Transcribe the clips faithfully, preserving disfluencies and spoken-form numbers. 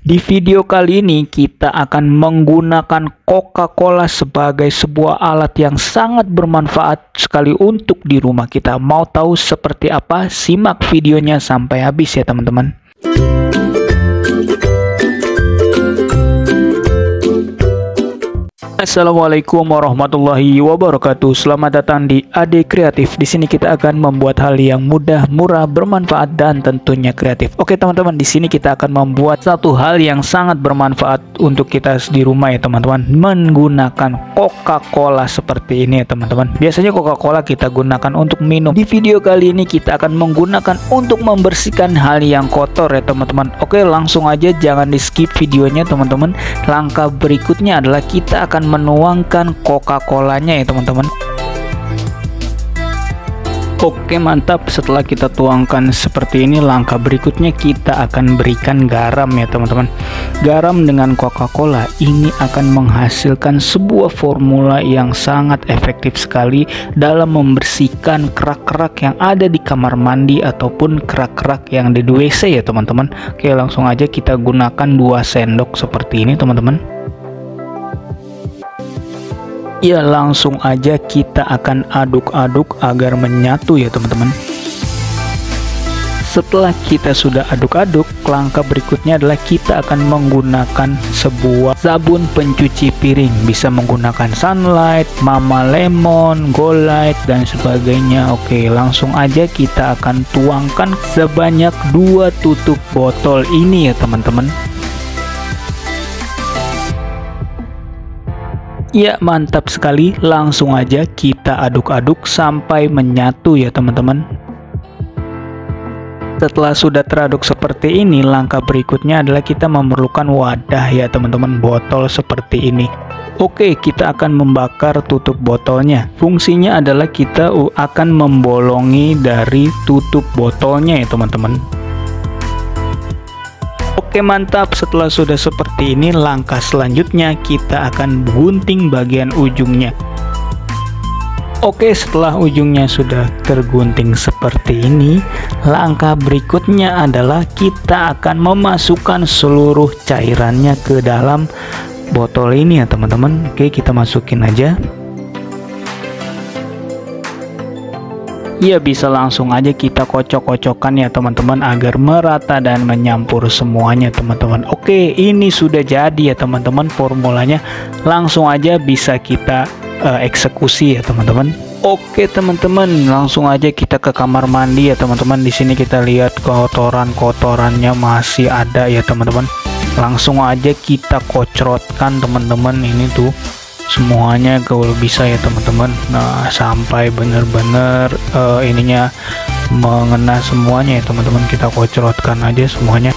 Di video kali ini kita akan menggunakan Coca-Cola sebagai sebuah alat yang sangat bermanfaat sekali untuk di rumah kita. Mau tahu seperti apa? Simak videonya sampai habis ya teman-teman. Assalamualaikum warahmatullahi wabarakatuh. Selamat datang di A D Kreatif. Di sini kita akan membuat hal yang mudah, murah, bermanfaat dan tentunya kreatif. Oke teman-teman, di sini kita akan membuat satu hal yang sangat bermanfaat untuk kita di rumah ya teman-teman. Menggunakan Coca-Cola seperti ini ya teman-teman. Biasanya Coca-Cola kita gunakan untuk minum. Di video kali ini kita akan menggunakan untuk membersihkan hal yang kotor ya teman-teman. Oke, langsung aja, jangan di skip videonya teman-teman. Langkah berikutnya adalah kita akan menuangkan Coca-Colanya ya teman-teman. Oke, mantap. Setelah kita tuangkan seperti ini, langkah berikutnya kita akan berikan garam ya teman-teman. Garam dengan Coca-Cola ini akan menghasilkan sebuah formula yang sangat efektif sekali dalam membersihkan kerak-kerak yang ada di kamar mandi ataupun kerak-kerak yang di W C ya teman-teman. Oke, langsung aja kita gunakan dua sendok seperti ini teman-teman. Ya, langsung aja kita akan aduk-aduk agar menyatu ya teman-teman. Setelah kita sudah aduk-aduk, langkah berikutnya adalah kita akan menggunakan sebuah sabun pencuci piring. Bisa menggunakan Sunlight, Mama Lemon, Go-Lite dan sebagainya. Oke, langsung aja kita akan tuangkan sebanyak dua tutup botol ini ya teman-teman. Ya, mantap sekali. Langsung aja kita aduk-aduk sampai menyatu ya teman-teman. Setelah sudah teraduk seperti ini, langkah berikutnya adalah kita memerlukan wadah ya teman-teman, botol seperti ini. Oke, kita akan membakar tutup botolnya. Fungsinya adalah kita akan membolongi dari tutup botolnya ya teman-teman. Oke, mantap. Setelah sudah seperti ini, langkah selanjutnya kita akan gunting bagian ujungnya. Oke, setelah ujungnya sudah tergunting seperti ini, langkah berikutnya adalah kita akan memasukkan seluruh cairannya ke dalam botol ini ya teman-teman. Oke, kita masukin aja. Ya, bisa langsung aja kita kocok-kocokkan ya teman-teman agar merata dan menyampur semuanya teman-teman. Oke, ini sudah jadi ya teman-teman formulanya. Langsung aja bisa kita uh, eksekusi ya teman-teman. Oke teman-teman, langsung aja kita ke kamar mandi ya teman-teman. Di sini kita lihat kotoran-kotorannya masih ada ya teman-teman. Langsung aja kita kocrotkan teman-teman, ini tuh semuanya kalau bisa ya teman-teman. Nah, sampai bener-bener uh, ininya mengena semuanya ya teman-teman. Kita kocrotkan aja semuanya.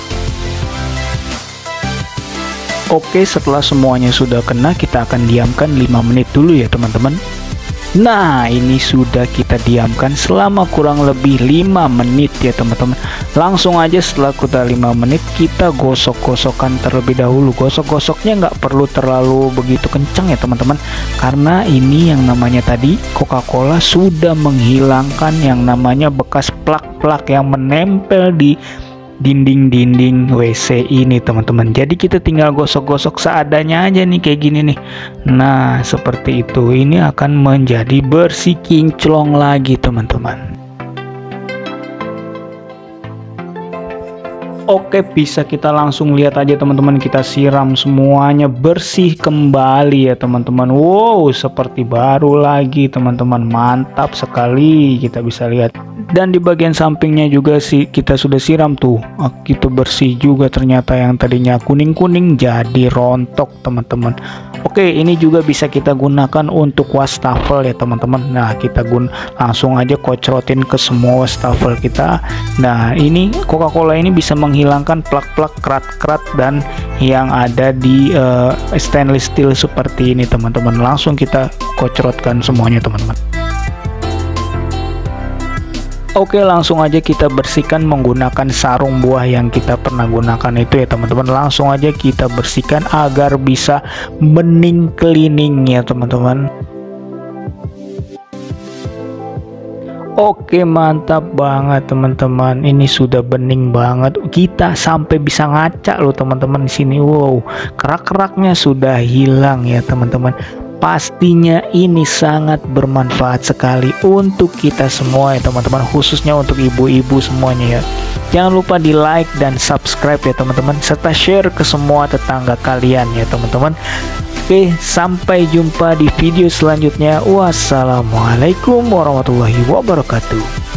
Oke, setelah semuanya sudah kena, kita akan diamkan lima menit dulu ya teman-teman. Nah, ini sudah kita diamkan selama kurang lebih lima menit ya teman-teman. Langsung aja setelah kita lima menit, kita gosok-gosokkan terlebih dahulu. Gosok-gosoknya nggak perlu terlalu begitu kencang ya teman-teman, karena ini yang namanya tadi Coca-Cola sudah menghilangkan yang namanya bekas plak-plak yang menempel di dinding-dinding W C ini teman-teman. Jadi kita tinggal gosok-gosok seadanya aja nih kayak gini nih. Nah, seperti itu. Ini akan menjadi bersih kinclong lagi teman-teman. Oke, bisa kita langsung lihat aja teman-teman, kita siram semuanya bersih kembali ya teman-teman. Wow, seperti baru lagi teman-teman. Mantap sekali, kita bisa lihat. Dan di bagian sampingnya juga sih kita sudah siram tuh. Itu bersih juga ternyata, yang tadinya kuning-kuning jadi rontok teman-teman. Oke, ini juga bisa kita gunakan untuk wastafel ya teman-teman. Nah, kita gun langsung aja kocrotin ke semua wastafel kita. Nah, ini Coca-Cola ini bisa menghilangkan plak-plak, kerat-kerat dan yang ada di uh, stainless steel seperti ini teman-teman. Langsung kita kocrotkan semuanya teman-teman. Oke, langsung aja kita bersihkan menggunakan sarung buah yang kita pernah gunakan itu ya teman-teman. Langsung aja kita bersihkan agar bisa bening cleaning ya teman-teman. Oke, mantap banget teman-teman. Ini sudah bening banget. Kita sampai bisa ngaca loh teman-teman di sini. Wow, kerak-keraknya sudah hilang ya teman-teman. Pastinya ini sangat bermanfaat sekali untuk kita semua ya teman-teman, khususnya untuk ibu-ibu semuanya ya. Jangan lupa di like dan subscribe ya teman-teman, serta share ke semua tetangga kalian ya teman-teman. Oke, sampai jumpa di video selanjutnya. Wassalamualaikum warahmatullahi wabarakatuh.